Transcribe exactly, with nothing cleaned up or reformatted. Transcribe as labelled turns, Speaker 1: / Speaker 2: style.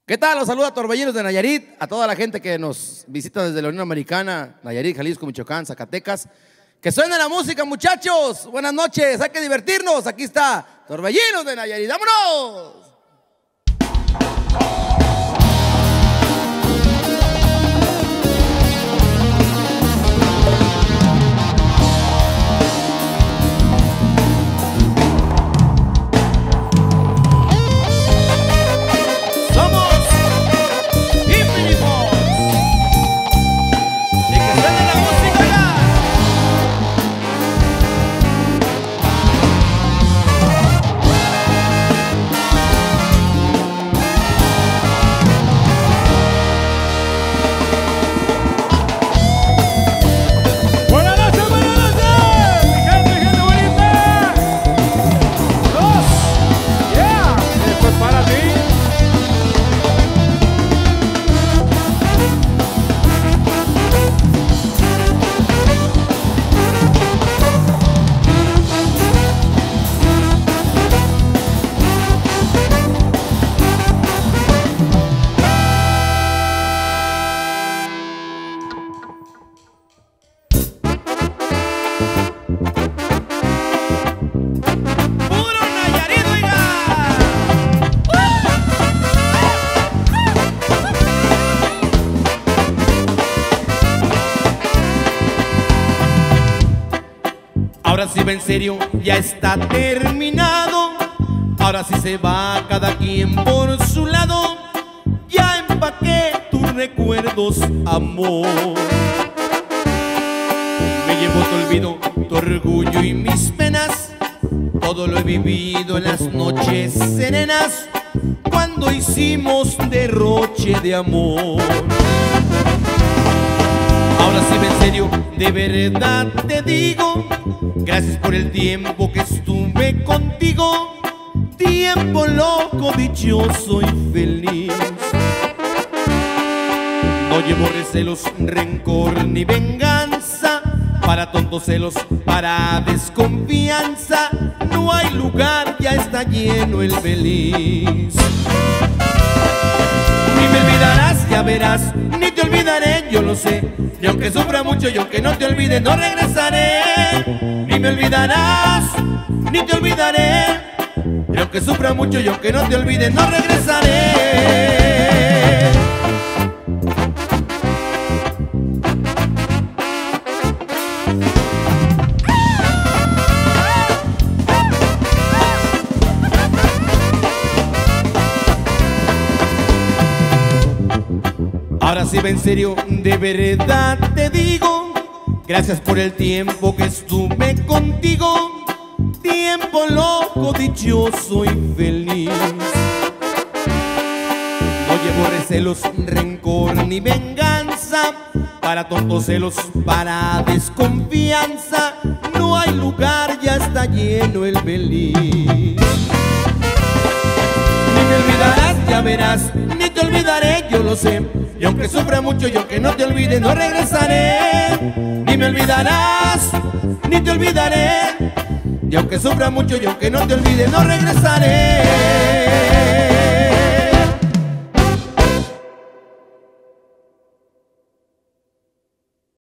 Speaker 1: ¿Qué tal? Los saluda Torbellinos de Nayarit, a toda la gente que nos visita desde la Unión Americana, Nayarit, Jalisco, Michoacán, Zacatecas. ¡Que suene la música, muchachos! Buenas noches, hay que divertirnos. Aquí está Torbellinos de Nayarit. ¡Vámonos!
Speaker 2: Ahora sí va en serio, ya está terminado. Ahora sí se va cada quien por su lado. Ya empaqué tus recuerdos, amor. Me llevo tu olvido, tu orgullo y mis penas. Todo lo he vivido en las noches serenas, cuando hicimos derroche de amor. Ahora sí va en serio, de verdad te digo, gracias por el tiempo que estuve contigo. Tiempo loco, dichoso y feliz. No llevo recelos, rencor ni venganza. Para tontos celos, para desconfianza. No hay lugar, ya está lleno el feliz. Ni me olvidarás, ya verás, ni te olvidaré, yo lo sé. Y aunque sufra mucho y aunque no te olvides, no regresaré. Ni me olvidarás, ni te olvidaré. Y aunque sufra mucho y aunque no te olvides, no regresaré. Ahora sí va en serio, de verdad te digo, gracias por el tiempo que estuve contigo. Tiempo loco, dichoso y feliz. No llevo recelos, rencor ni venganza. Para tontos celos, para desconfianza. No hay lugar, ya está lleno el feliz. Ni me olvidarás, ya verás, ni te olvidaré, yo lo sé. Y aunque sufra mucho y aunque no te olvides, no regresaré. Ni me olvidarás, ni te olvidaré. Y aunque sufra mucho y aunque no te olvides, no regresaré.